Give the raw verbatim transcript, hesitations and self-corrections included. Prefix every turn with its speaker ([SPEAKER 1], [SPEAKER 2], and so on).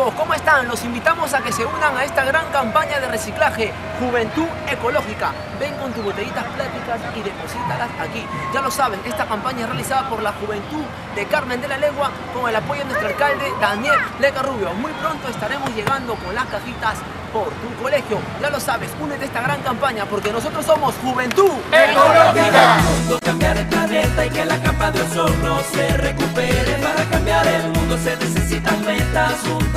[SPEAKER 1] amigos, ¿cómo están? Los invitamos a que se unan a esta gran campaña de reciclaje Juventud Ecológica. Ven con tus botellitas plásticas y deposítalas aquí. Ya lo saben, esta campaña es realizada por la Juventud de Carmen de la Legua con el apoyo de nuestro alcalde Daniel Leca Rubio. Muy pronto estaremos llegando con las cajitas por tu colegio. Ya lo sabes, únete a esta gran campaña porque nosotros somos Juventud
[SPEAKER 2] Ecológica. Cambiar el planeta y que la capa de ozono se recupere. Para cambiar el mundo se necesitan metas.